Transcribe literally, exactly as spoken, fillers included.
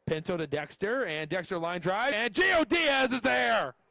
Pinto to Dexter, and Dexter line drive, and Gio Diaz is there!